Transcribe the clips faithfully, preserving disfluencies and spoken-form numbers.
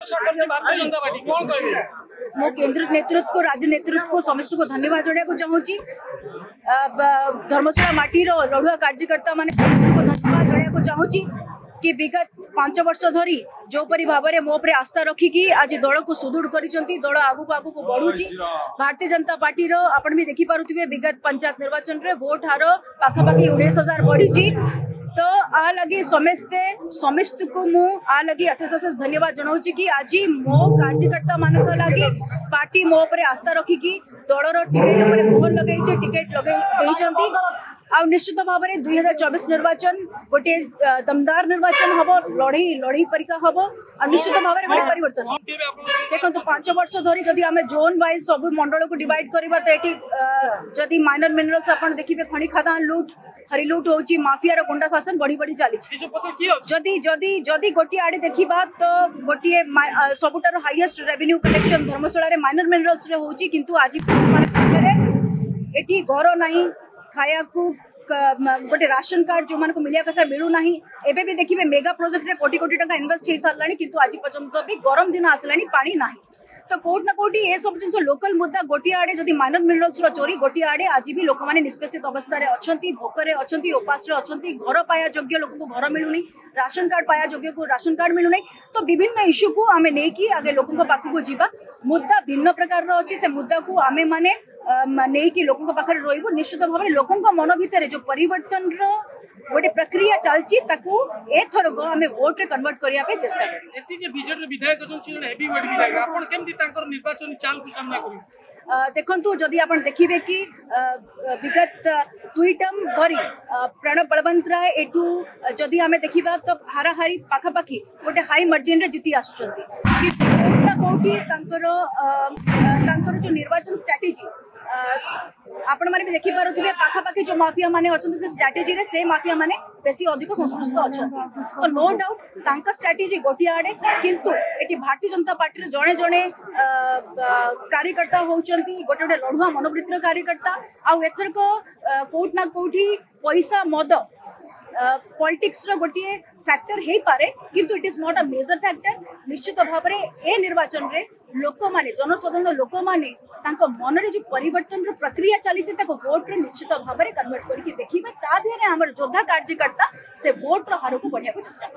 Bharatiya Janata party कौन कहे मो केंद्र नेतृत्व को राज्य नेतृत्व को समस्त को धन्यवाद जोड़ा चाहूँगी। धर्मशाला माटीर लड़ुआ कार्यकर्ता मान को धन्यवाद जोड़ा चाहूँगी कि विगत पांच वर्ष धरी जो परी भाव में मो आस्था रखिकी आज दल को सुदृढ़ कर दल आगू आगू को बढ़ुची। भारतीय जनता पार्टी आपण भी देखी पारुथिबे विगत पंचायत निर्वाचन रे वोट हार पाखापाखि उन्नीस हजार बढ़ी। तो आ लगी समस्ते समस्त को मु आ लगी अशेष अशेष धन्यवाद जनाऊँ कि आज मो कार्यकर्ता मान लगी पार्टी मो पर आस्था रखिकी दलर टिकेट पर मोहर लगे टिकेट लगे आ निश्चित भाव में दुई हजार चौबीस निर्वाचन गोटे दमदार निर्वाचन हम लड़ई लड़ई परिका हम आ निश्चित भाव में गोटे परिवर्तन देखो पांच वर्ष धरी जदि आम जोन वाइज सब मंडल को डिवाइड करवा तो ये जदि माइनर मिनरल्स आप देखिए खनि खादान लुट हरी लुट होची माफिया गुंडा शासन बढ़ी बढ़ी चली जदि जदि जदि गोटे आड़े देखा तो गोटे सबुठार हाईएस्ट रेवेन्यू कलेक्शन धर्मशाला रे माइनर मिनरल्स रे होची किंतु आज एठी घर नहीं खाया को गोटे राशन कार्ड जो मान को मिलिया कथा मिलू ना एबे भी देखिए मेगा प्रोजेक्ट रे कोटी कोटी टका इन्वेस्ट हो सारा किंतु आज पर्यंत भी गरम दिन आसला पानी ना तो कोट ना कोटी ये सब जिन लोकल मुद्दा गोटे आड़े जदि माइनर मिनरल्स चोरी गोटे आड़े आज भी लोक मैंने निष्पेषित अवस्था अच्छी भोकर अच्छी उपास अच्छी घर पाया योग्य लोक को घर मिलूनी राशन कार्ड पाया योग्य को राशन कार्ड मिलूना तो विभिन्न इश्यू को आम नहीं आगे लोक पाखक जावा मुद्दा भिन्न प्रकार अच्छी से मुद्दा को आम मैंने नहीं कि लोकों पाखे रही निश्चित भाव में लोकों मन भितर जो परिवर्तन गोटे प्रक्रिया चलती एथर आम वोट रे कन्वर्ट करने चेष्टा देखु जदि आप देखिए कि विगत दुई टर्म धरी प्रणब बलवंत राय एटू जदि आम देखा तो हाराहारी पाखापाखि गोटे हाई मार्जिन रे जीति आसुँच जो निर्वाचन स्ट्राटेजी आपण मैंने भी देखी पारे पाखापाखि जो माफिया माने अच्छा से स्ट्राटेजी रे से माफिया माने बेसी अधिक संस्पृष्ट अच्छा तो नो डाउट तांका स्ट्राटेजी गोटे आड़े किंतु एटी भारतीय जनता पार्टी रे जड़े जड़े कार्यकर्ता होचंती गोटे गोटे लड़ुआ मनोवृत्तिर कार्यकर्ता आउ एथर को कोट ना कोठी पैसा मद पॉलिटिक्स रो गोटे फैक्टर हे पारे किंतु it is not a major factor. निश्चित भाव में ए निर्वाचन रे लोक माने जनसाधारण लोक माने तांको मन रे जो परिवर्तन रो प्रक्रिया चली छै ताको वोट रे निश्चित भाव में कन्वर्ट करके देखिबा ता देरे हमर योद्धा कार्यकर्ता से वोट रो हार को बढ़िया को चेष्टा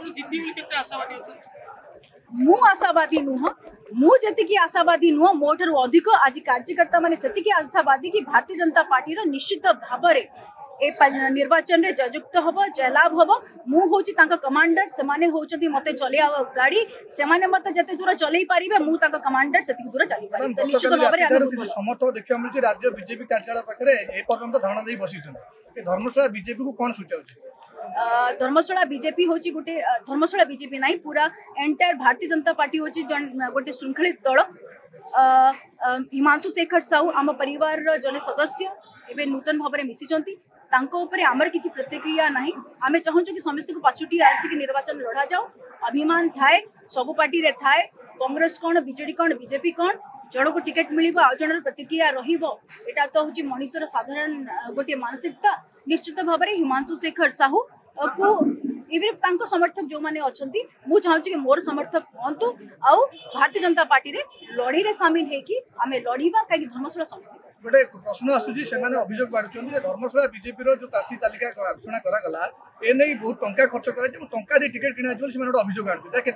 मु आशावादी नुह मु जति की आशावादी नुह मोठर अधिक आज कार्यकर्ता माने सेति की आशावादी कि भारतीय जनता पार्टी रो निश्चित भाव में ए निर्वाचन रे जयुक्त हम जयलाभ हम मु हूँ कमांडर से माने होचंती मते चले गाड़ी से माने मते जते दूर चले पारिबे मु ताका कमांडर सेति दूर चली पारिबे तो निश्चित भाव में समर्थ देखिया मिलछि राज्य बीजेपी कार्यालय पाखरे ए पर्यंत धरना दे बसिछन ए धर्मशाला बीजेपी को कोन सूचाउछि धर्मशाला बीजेपी होची गोटे धर्मशाला बीजेपी नहीं पूरा एंटायर भारतीय जनता पार्टी होची गोटे श्रृंखलित दल हिमांशु शेखर साहू आम परिवार जने सदस्य एबे नूतन भाव में मिसिचंती तांको ऊपर आमर किसी प्रतिक्रिया नहीं आम चाहूँ कि समस्त को पाछुटी आसिक निर्वाचन लड़ा जाओ अभिमान थाए सबु पार्टी रे थाए कांग्रेस कौन बीजेडी कौन बीजेपी कौन जन को टिकेट मिल जन प्रतिक्रिया रहा तो हूँ मनुष्यर साधारण गोटे मानसिकता निश्चित भाव में हिमांशु शेखर साहू को इवन तांको समर्थक जो मैंने अच्छा मुझे चाहूँ कि मोर समर्थक हूँ आउ भारतीय जनता पार्टी रे लड़ी रे सामिल होगी आम लड़वा कहीं धर्मशाला समस्या गोटे प्रश्न आसूची से अभियोग बाढ़ुंट धर्मशाला बीजेपी जो प्रार्थी तालिका घोषणा करागला ए नहीं बहुत टंका खर्च कर टंका दे टिकेट किना से अभियोग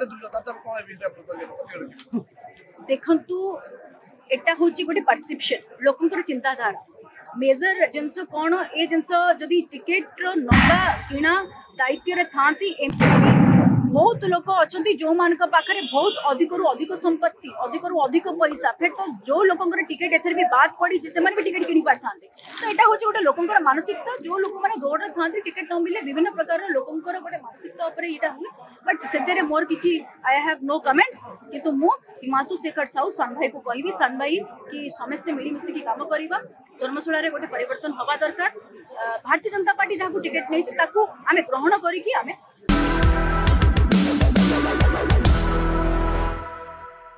आनुचे देखु एटा हूँ गोटे परसेप्शन लोकंर चिंताधारा मेजर जिनस कौन ए जिनस जदि टिकेट नवा किणा दायित्व था बहुत लोक अच्छा जो मान पाखे बहुत अधिक रु अधिक संपत्ति अधिक रु अधिक पैसा फिर तो जो लोकर टिकेट एथर भी बाद पड़ी से भी टिकेट किनी पारि था तो यहाँ हूँ गोटे लोकर मानसिकता जो लोक मैंने दौड़ था टिकेट न मिले विभिन्न प्रकार लोकर गोटे मानसिकता यहाँ हुए बट से मोर किसी आई हैव नो कमेंट्स किंतु मु हिमांशु शेखर साहू सान भाई को कहबी सान भाई कि समस्ते मिलमिशिकी काम करवा धर्मशाला रे गोटे परिवर्तन हवा दरकार भारतीय जनता पार्टी जहाँ टिकेट नहीं आम ग्रहण करें